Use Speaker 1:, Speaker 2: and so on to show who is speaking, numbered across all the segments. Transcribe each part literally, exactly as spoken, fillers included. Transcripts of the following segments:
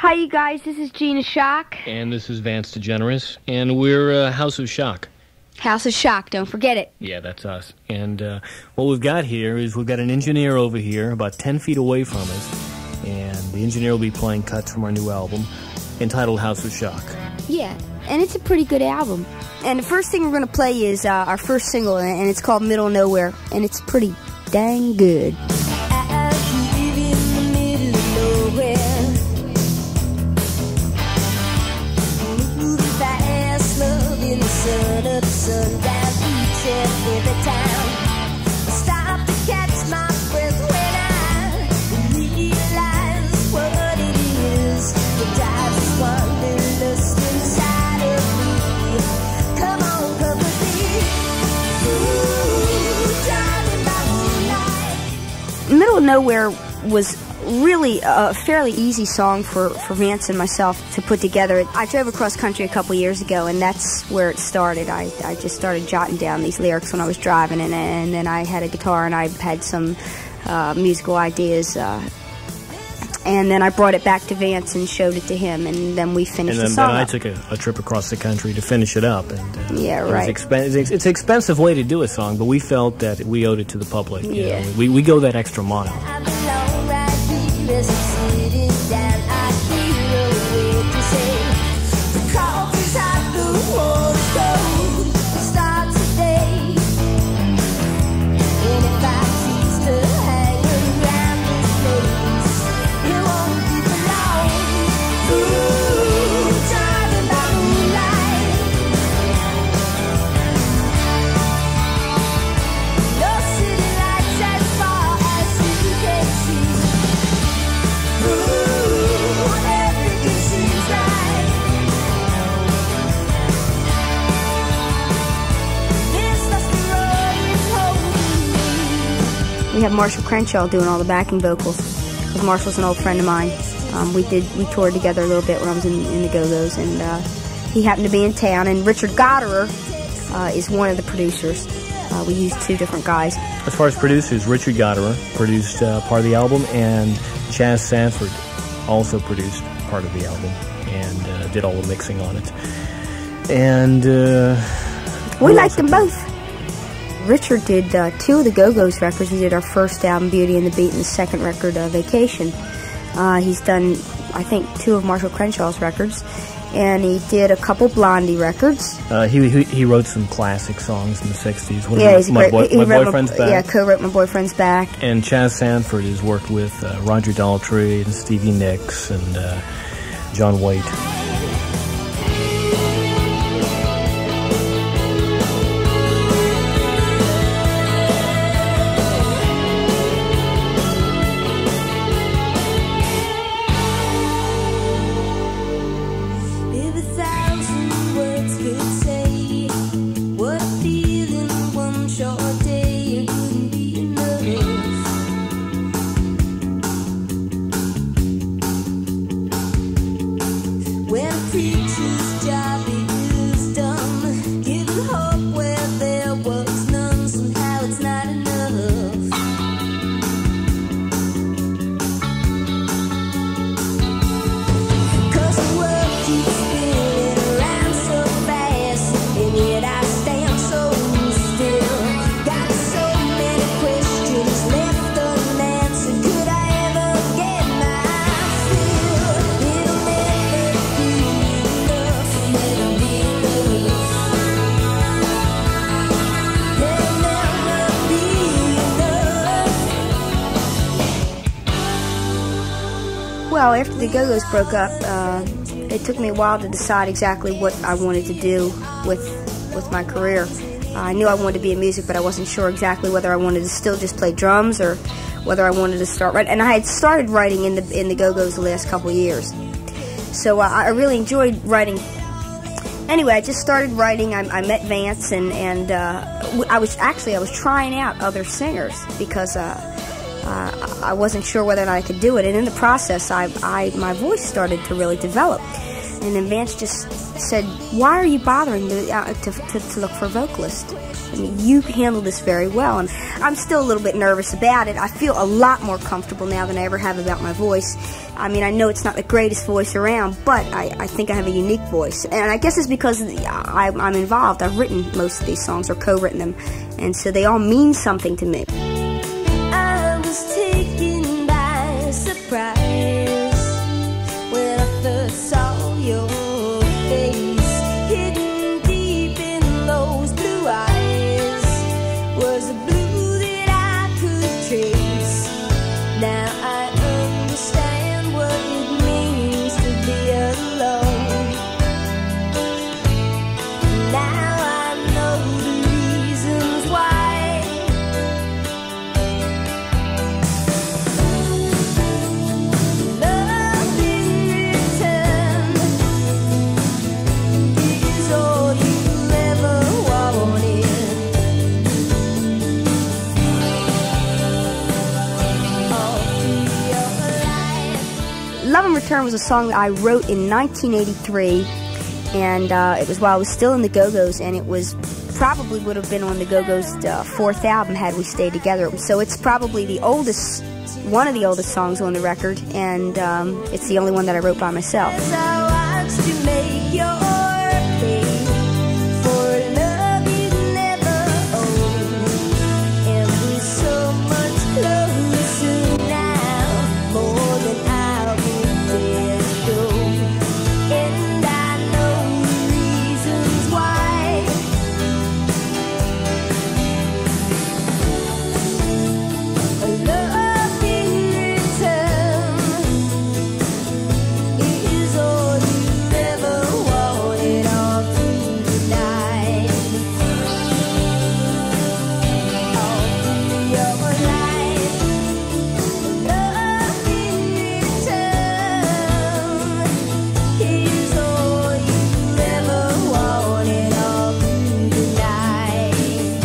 Speaker 1: Hi, you guys. This is Gina Schock.
Speaker 2: And this is Vance DeGeneres. And we're uh, House of Schock.
Speaker 1: House of Schock. Don't forget it.
Speaker 2: Yeah, that's us. And uh, what we've got here is we've got an engineer over here about ten feet away from us. And the engineer will be playing cuts from our new album entitled House of Schock.
Speaker 1: Yeah, and it's a pretty good album. And the first thing we're going to play is uh, our first single, and it's called Middle of Nowhere. And it's pretty dang good. Middle of Nowhere was really a fairly easy song for, for Vance and myself to put together. I drove across country a couple years ago, and that's where it started. I, I just started jotting down these lyrics when I was driving, and, and then I had a guitar, and I had some uh, musical ideas. Uh, and then I brought it back to Vance and showed it to him, and then we finished
Speaker 2: and then,
Speaker 1: the song
Speaker 2: then I
Speaker 1: up.
Speaker 2: took a, a trip across the country to finish it up. And uh,
Speaker 1: yeah, right.
Speaker 2: It expen it's, it's an expensive way to do a song, but we felt that we owed it to the public. You
Speaker 1: Yeah.
Speaker 2: know? we, we go that extra mile. We have Marshall Crenshaw doing all the backing vocals, because Marshall's an old friend of mine. Um, we did we toured together a little bit when I was in, in the Go-Go's, and uh, he happened to be in town. And Richard Gotterer uh, is one of the producers. Uh, we used two different guys. As far as producers, Richard Gotterer produced uh, part of the album, and Chaz Sanford also produced part of the album and uh, did all the mixing on it. And uh,
Speaker 1: we liked them both. Richard did uh, two of the Go-Go's records. He did our first album, Beauty and the Beat, and the second record, uh, Vacation. Uh, he's done, I think, two of Marshall Crenshaw's records, and he did a couple Blondie records.
Speaker 2: Uh, he, he he wrote some classic songs in the sixties. One
Speaker 1: yeah,
Speaker 2: my,
Speaker 1: he's
Speaker 2: my,
Speaker 1: great.
Speaker 2: boy,
Speaker 1: he,
Speaker 2: my
Speaker 1: he
Speaker 2: boyfriend's
Speaker 1: my,
Speaker 2: back.
Speaker 1: Yeah, co-wrote My Boyfriend's Back.
Speaker 2: And Chaz Sanford has worked with uh, Roger Daltrey and Stevie Nicks and uh, John Waite.
Speaker 1: Well, after the Go-Go's broke up, uh, it took me a while to decide exactly what I wanted to do with with my career. Uh, I knew I wanted to be in music, but I wasn't sure exactly whether I wanted to still just play drums or whether I wanted to start writing. And I had started writing in the in the Go-Go's the last couple of years, so uh, I really enjoyed writing. Anyway, I just started writing. I, I met Vance, and and uh, I was actually I was trying out other singers because. Uh, Uh, I wasn't sure whether or not I could do it, and in the process, I, I my voice started to really develop. And then Vance just said, why are you bothering to, uh, to, to, to look for a vocalist? I mean, you handle this very well. And I'm still a little bit nervous about it. I feel a lot more comfortable now than I ever have about my voice. I mean, I know it's not the greatest voice around, but I, I think I have a unique voice. And I guess it's because I, I'm involved. I've written most of these songs, or co-written them. And so they all mean something to me.
Speaker 2: I was taken by surprise when I first saw your face, hidden deep in those blue eyes was a blue that I could trace. Now I understand what it means to be alone. Now I know the reasons why. Love in return is all you ever wanted. All through your life.
Speaker 1: Love in Return was a song that I wrote in nineteen eighty-three, and uh, it was while I was still in the Go-Go's, and it was probably would have been on the Go-Go's uh, fourth album had we stayed together. So it's probably the oldest, one of the oldest songs on the record, and um, it's the only one that I wrote by myself.
Speaker 2: As I watched you make your play for a love you never owned, and we're so much closer now, more than I would dare go. And I know the reasons why. A love in return is all you ever wanted all through the night, all through your life. Love in return is all you ever wanted all through the night,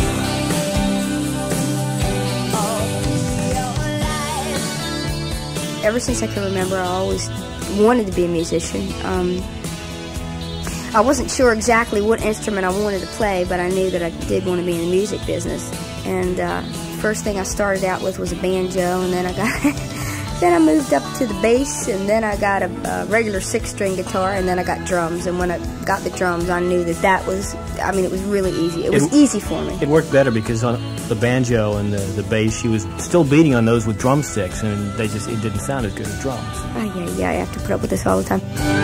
Speaker 2: all through your life.
Speaker 1: Ever since I can remember, I always wanted to be a musician. Um, I wasn't sure exactly what instrument I wanted to play, but I knew that I did want to be in the music business. And uh, first thing I started out with was a banjo, and then I got then I moved up to the bass, and then I got a, a regular six-string guitar, and then I got drums. And when I got the drums, I knew that that was, I mean, it was really easy. It was
Speaker 3: It-
Speaker 1: easy for me.
Speaker 3: It worked better because on the banjo and the, the bass, she was still beating on those with drumsticks, and they just it didn't sound as good as drums.
Speaker 1: Oh, yeah, yeah, I have to put up with this all the time.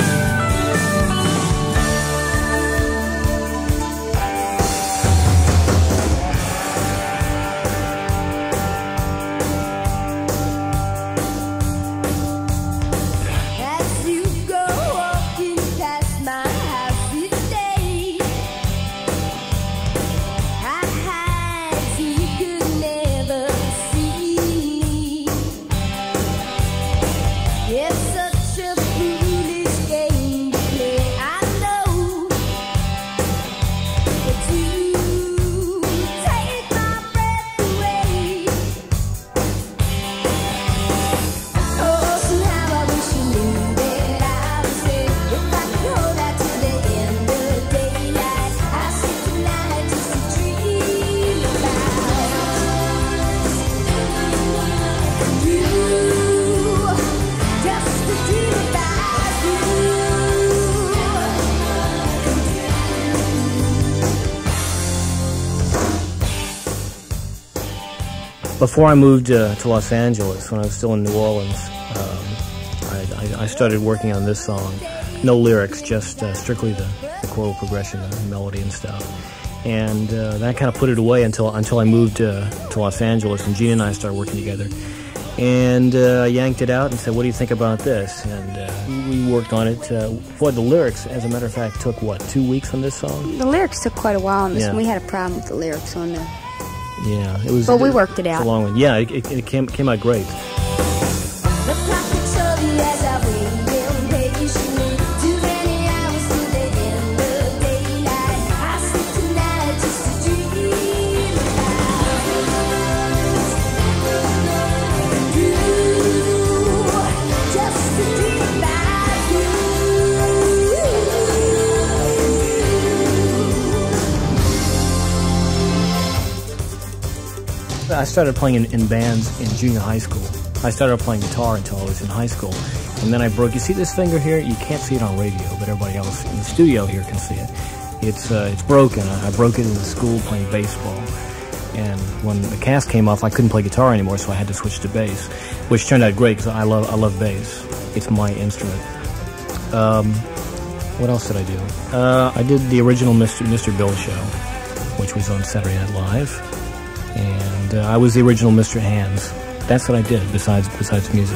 Speaker 2: As you go walking past my house each day, I hide so you could never see me. It's such a foolish game to play, I know, but you take my breath away. Oh, somehow I wish you knew that I was there. If I could hold out to the end of daylight, I sleep tonight just to dream about you, just to dream about you.
Speaker 3: Before I moved uh, to Los Angeles, when I was still in New Orleans, um, I, I, I started working on this song. No lyrics, just uh, strictly the, the choral progression and melody and stuff. And uh, that kind of put it away until until I moved uh, to Los Angeles, and Gina and I started working together. And uh, I yanked it out and said, "What do you think about this?" And uh, we worked on it. Uh, boy, the lyrics, as a matter of fact, took what, two weeks on this song?
Speaker 1: The lyrics took quite a while on this
Speaker 3: Yeah.
Speaker 1: one. We had a problem with the lyrics on the...
Speaker 3: Yeah, it was.
Speaker 1: But we worked it out.
Speaker 3: It's a long one. Yeah, it, it, it came came out great.
Speaker 2: The clock ticks slowly as I wait impatiently. Too many hours to the end of daylight. I sleep tonight just to dream about you, just to dream about you.
Speaker 3: I started playing in, in bands in junior high school. I started playing guitar until I was in high school. And then I broke, you see this finger here? You can't see it on radio, but everybody else in the studio here can see it. It's, uh, it's broken. I, I broke it in the school playing baseball. And when the cast came off, I couldn't play guitar anymore, so I had to switch to bass, which turned out great because I love, I love bass. It's my instrument. Um, what else did I do? Uh, I did the original Mister Mister Bill show, which was on Saturday Night Live. And uh, I was the original Mister Hands. That's what I did, besides besides music.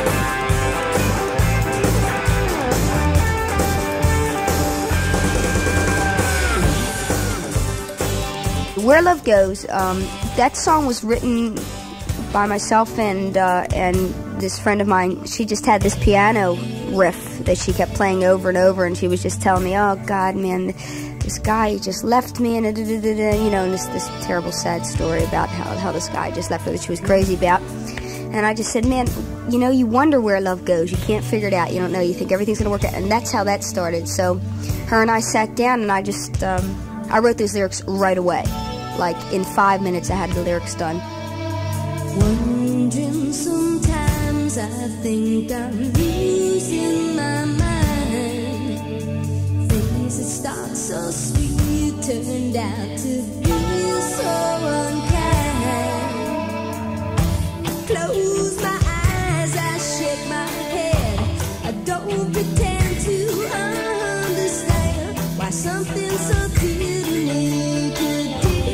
Speaker 2: Where Love Goes, um, that song was written by myself and uh, and this friend of mine. She just had this piano riff that she kept playing over and over, and she was just telling me, oh God, man, this guy just left me, and da, da, da, da, you know, and this, this terrible sad story about how, how this guy just left her that she was crazy about. And I just said, man, you know, you wonder where love goes. You can't figure it out. You don't know. You think everything's going to work out. And that's how that started. So her and I sat down, and I just, um, I wrote those lyrics right away. Like, in five minutes, I had the lyrics done.
Speaker 4: Wondering sometimes, I think I'm losing my mind. Things that start so sweet turned out to be so unkind. Close my eyes, I shake my head. I don't pretend to understand why something so clear to me could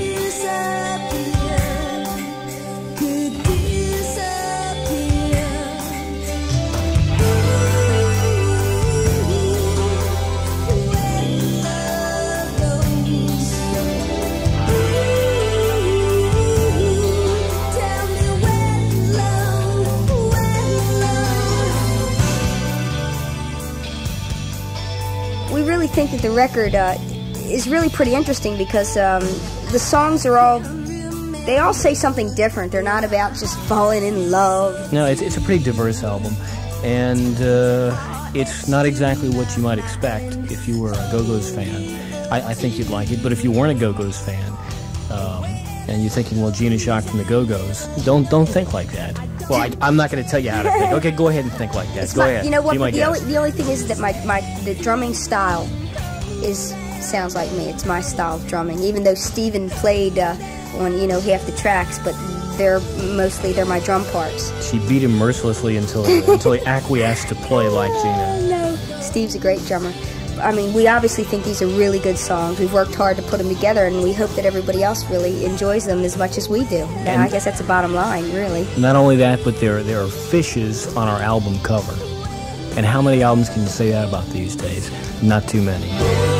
Speaker 2: We really think that the record uh, is really pretty interesting because um, the songs are all, they all say something different. They're not about just falling in love.
Speaker 3: No, it's, it's a pretty diverse album, and uh, it's not exactly what you might expect if you were a Go-Go's fan. I, I think you'd like it, but if you weren't a Go-Go's fan, um, and you're thinking, well, Gina Schock from the Go-Go's, don't, don't think like that. Well, I, I'm not going to tell you how to think. Okay, go ahead and think like that.
Speaker 2: It's
Speaker 3: go
Speaker 2: my,
Speaker 3: ahead.
Speaker 2: You know what?
Speaker 3: The
Speaker 2: the, only, the only thing is that my, my the drumming style is sounds like me. It's my style of drumming. Even though Steven played uh, on you know half the tracks, but they're mostly they're my drum parts.
Speaker 3: She beat him mercilessly until until he acquiesced to play like Gina.
Speaker 2: Oh, no, Steve's a great drummer. I mean, we obviously think these are really good songs. We've worked hard to put them together, and we hope that everybody else really enjoys them as much as we do. And I guess that's the bottom line, really.
Speaker 3: Not only that, but there, there are fishes on our album cover. And how many albums can you say that about these days? Not too many.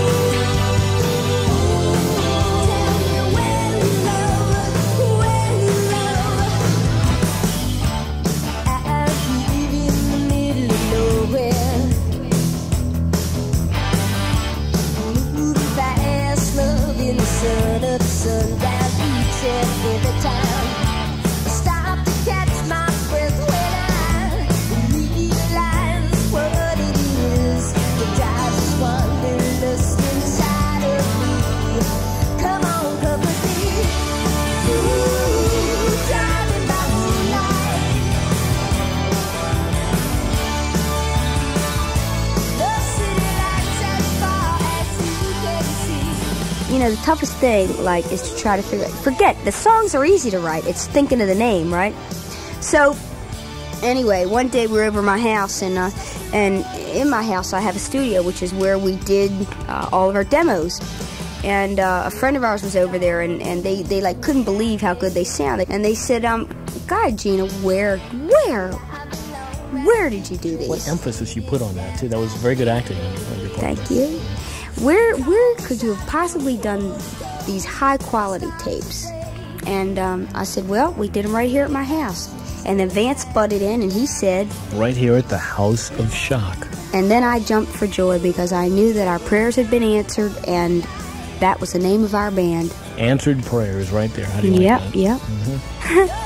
Speaker 2: You know, the toughest thing, like, is to try to figure out, forget, the songs are easy to write. It's thinking of the name, right? So, anyway, one day we were over my house, and uh, and in my house I have a studio, which is where we did uh, all of our demos. And uh, a friend of ours was over there, and, and they, they, like, couldn't believe how good they sounded. And they said, um, God, Gina, where, where, where did you do these?
Speaker 3: What emphasis you put on that, too. That was very good acting on your part.
Speaker 2: Thank you. Where where could you have possibly done these high quality tapes? And um, I said, well, we did them right here at my house. And then Vance butted in and he said,
Speaker 3: right here at the House of Schock.
Speaker 2: And then I jumped for joy because I knew that our prayers had been answered, and that was the name of our band.
Speaker 3: Answered prayers right there. How do you
Speaker 2: yep,
Speaker 3: like that?
Speaker 2: Yep,
Speaker 3: Mm-hmm.
Speaker 2: yep.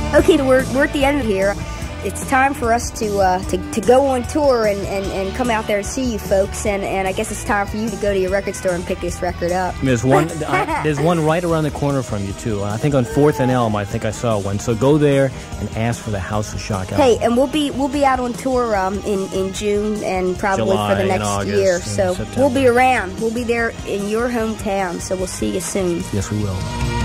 Speaker 2: Okay, we're, we're at the end here. It's time for us to uh, to, to go on tour and, and, and come out there and see you folks, and, and I guess it's time for you to go to your record store and pick this record up.
Speaker 3: There's one I, there's one right around the corner from you, too. I think on fourth and Elm, I think I saw one. So go there and ask for the House of Shock album.
Speaker 2: Hey, and we'll be we'll be out on tour um, in, in June and probably
Speaker 3: July
Speaker 2: for the next
Speaker 3: August
Speaker 2: year.
Speaker 3: and
Speaker 2: So
Speaker 3: September.
Speaker 2: we'll be around. We'll be there in your hometown, so we'll see you soon.
Speaker 3: Yes, we will.